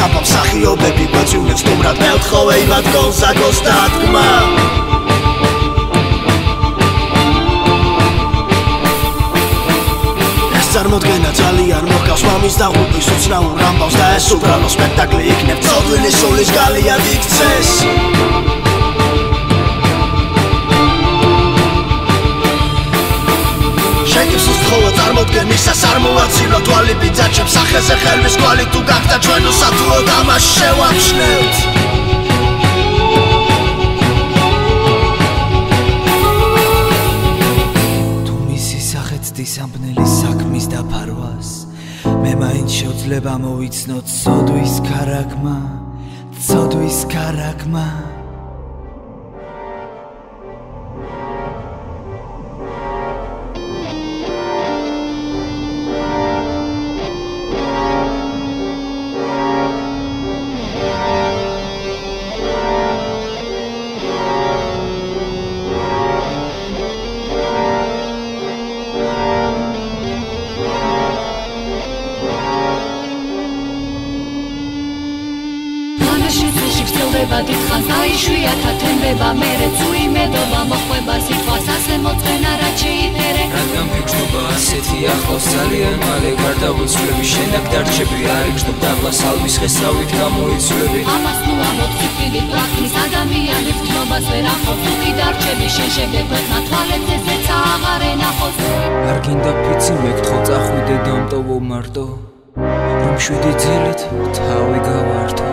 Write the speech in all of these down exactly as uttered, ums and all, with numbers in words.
საფამ სახიობები გვაწივნებს სტუმრად მეოთხოვე იმად გონსაგოს დადგმა ეს წარმოდგენა ძალიან მოჰყავს მამის და ღრუბლის უცნაურ ამბავს და ეს უბრალო სპექტაკლი იქნებ წოდვილი სულის გალიან იქცეს შეგიფსის თხოვა წარმოდგენისას არ მოვაცილო თვალი ბიძაჩებს სახეზე ხელმის კვალი თუ გახდა ჩვენო სათუო დამას შევამჩნევთ თუ მისი სახეთ დისამბნელი საქმის დაფარვას მე მაინც შევძლება მოვიცნოთ ცოდვის ქარაგმა ცოდვის ქარაგმა შესავით გამოიცვლები ამას ნუ ამოთ ფიქრი პრაქტიკის ადამიანებს თნობას ვერ ახავს თუ კი დარჩები შენ შემდეგ ქვეყნა თვალებს ესეც აღარ ენახოს არ გინდა ფიცი მეკთხო წახვიდე დამტოვო მარტო რომ შვიდი ძილით თავი გავართო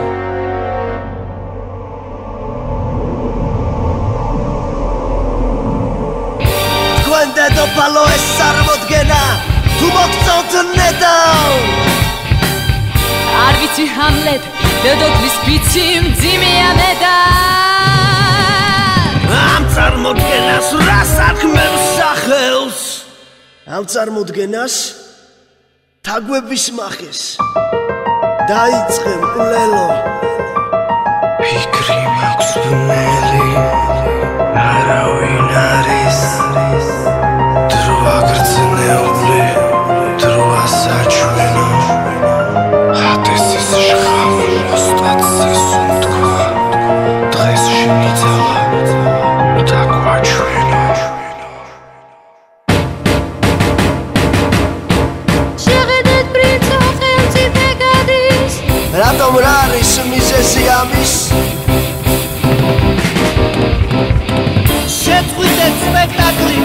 თქვენ დედოფალო ეს წარმოდგენა თუ მოგწონთ ნედაო არ ვიცი ჰამლეთ დედოფლის ფიცი მძიმეა მე და ამ წარმოდგენას რა საქმე მსახელს ამ წარმოდგენას თაგვების მახეს დაიწყე მკვლელო ფიქრი მაქვს ბნელი არავინ არის დრო აგრძნეული დრო ასაჩვენო Հատեսիս շխամն ոստացիս ունտքվա Դղես շնիցավա Տակվա չվենա Շեղեդ էդ բրիցո խելցի տեկադիս Ռատոմ ռարիս միզեսի ամիս Շետխույտ էդ սպեկտակլի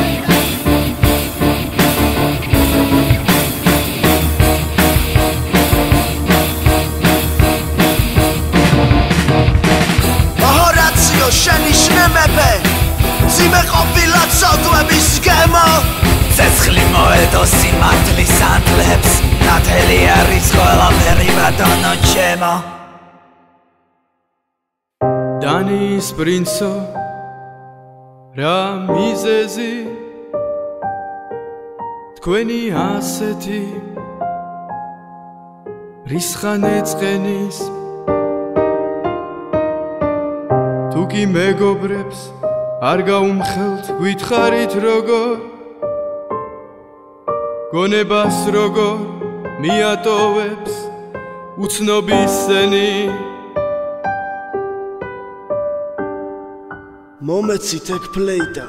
შენიშნებებე ძიმე ყოფილად სოდვების გემო ცეცხლი მოედოსი მართლის ანთლებს ნათელი არის ყველაფერი ბატონო ჩემო დანიის პრინცო რა მიზეზი თქვენი ასეთი რისხან ეწყენის თუკი მეგობრებს არ გაუმხელთ გითხარით როგორ გონებას როგორ მიატოვებს უცნობის სენი მომეცით ეგ ფლეიტა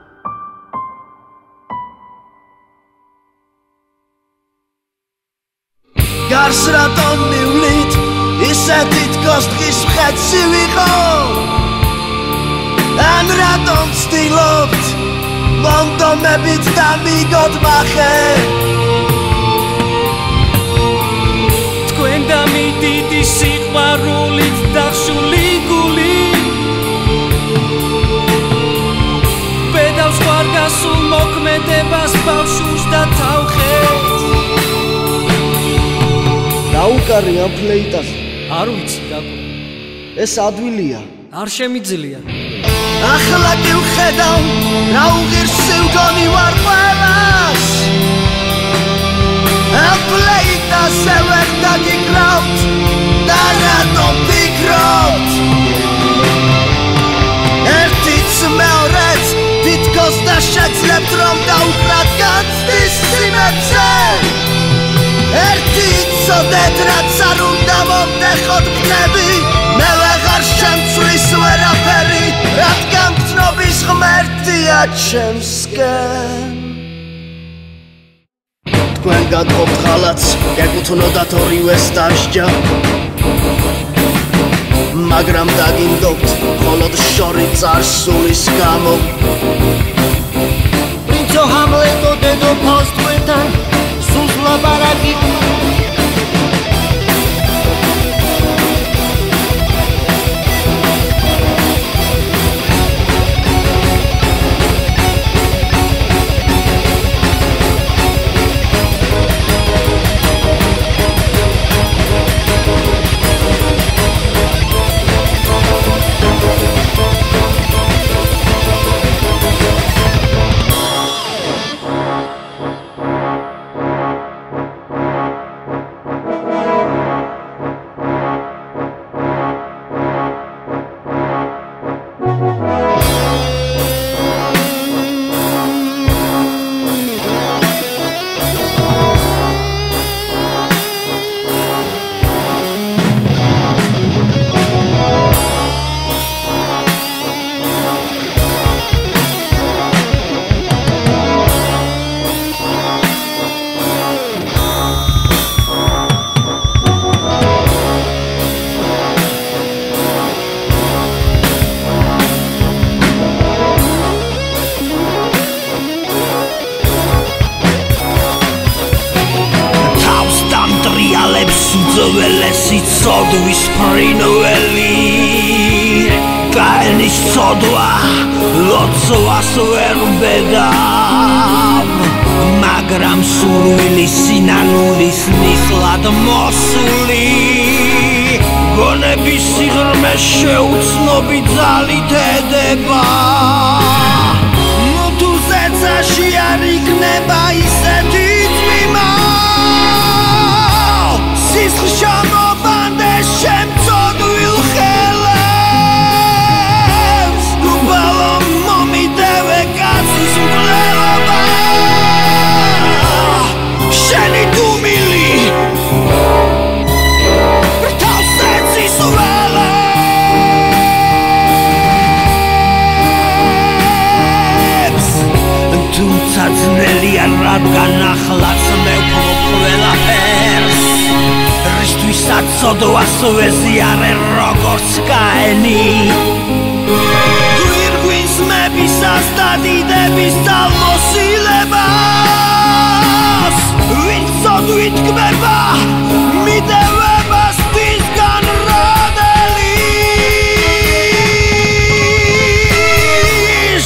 გარს რატომ მივლით ისეთი თქოს დღის მხეცი ვიყო An ratom stilobt Mondomebit damigod mache თქვენ და მიდიდი სიყვარულით დახშული გული პედალს ვარ გასულ მოქმედებას ბავშვს და თავხეთ დაუკარი ამ ფლეიტას არ ვიცი გაკო ეს ადვილია არ შემიძლია ახლა კი ვხედავ რა უღირსი ვგონი ვარ ყველას ამ ფლეიტაზე ვერ დაგიკრავთ და რატომ ვიქრობთ ერთიც მეორეც თითქოს და შეძლებთ რომ დაუკრათ განცდის სიმებზე ერთი წოდეთ რაც არ უნდა მომნეხოთ ჩემსკენ თქვენ გაგყოფთ ხალათს გეკუთვნოდათ ორივეს დასჯა მაგრამ დაგინდობთ მხოლოდ შორი წარსულის გამო პრინცო ჰამლეტო დედო ფოსტვეთან სულს ლაპარაკი Sodvis prinoveli Kaenis sodva Lotsovas verbedam Magram survili sinanulis nislad mosuli Gonebis sigrme sheutsnobi dzalით ედება Nu tu zecashi ar ikneba iseti tmima Siskhshamo შემწოდვილ ხელებს ნუბალო მომიდევე კაცის მკვლელობა შენი დუმილი რთავს ეცის ველებს თუმცა ძნელია რადგან ახლაც მევქო ყველაფერს Ριστვისაც სოდვას ვეზიარე როგორც კაენი გვირგვინს მებისას და დიდების ძალმოსილებას ვინც სოდვით გმება მიდევებას თისგან როდელის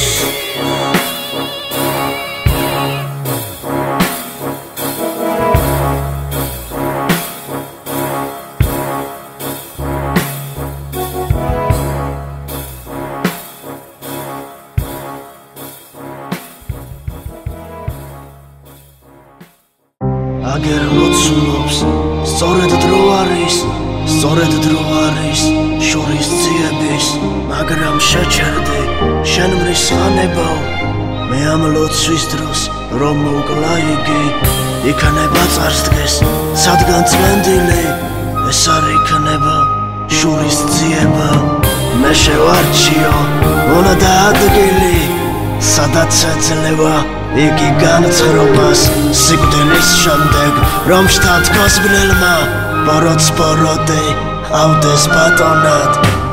აგერ მოცულობს სწორედ დრო არის სწორედ დრო არის შორის ძიების მაგრამ შეჩერდი შენ მრისხანებაო მე ამ ლოცვის დროს რომ მოვკლა იგი იქნება წარსდგეს სადგან წმენდილი ეს არ იქნება შურის ძიება მე შევარჩიო მონა და ადგილი სადაც ეძლევა იგი განცხრობას სიკვდილის შემდეგ რომ შთათქოს ბნელმა ბოროტს ბოროტი ავდეს ბატონად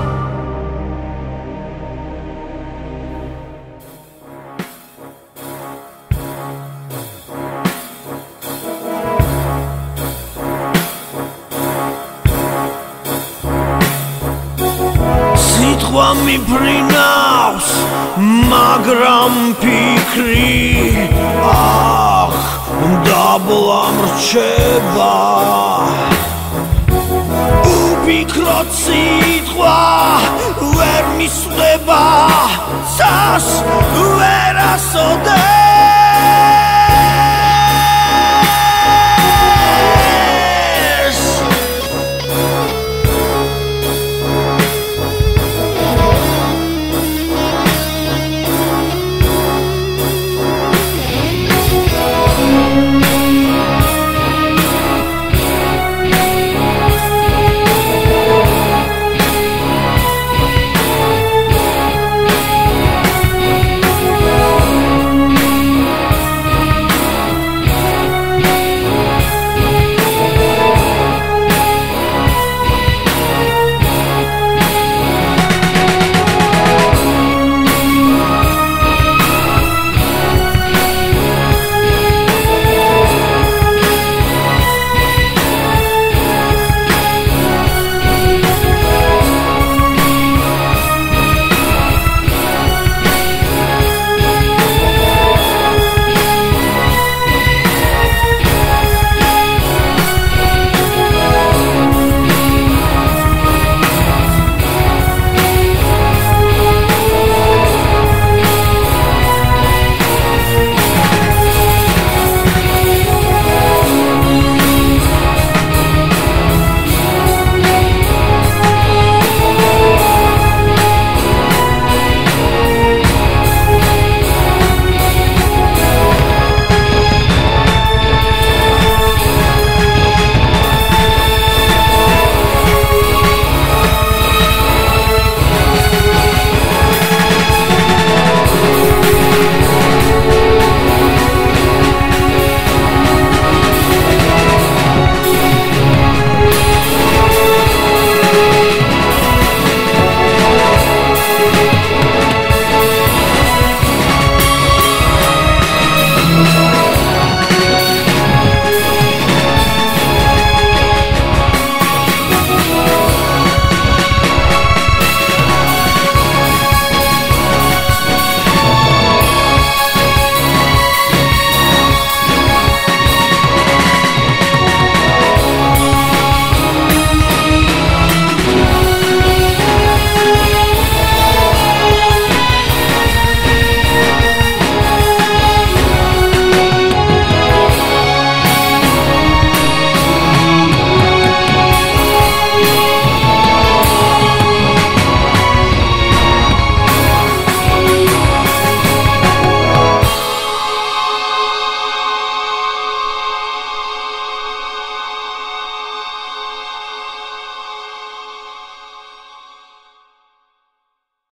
სიტყვა მიფრინავს მაგრამ ფიქრი ახ დაბლა მრჩება უფიქროთ სიტყვა ვერ მისვდება ცას ვერ ასოდეს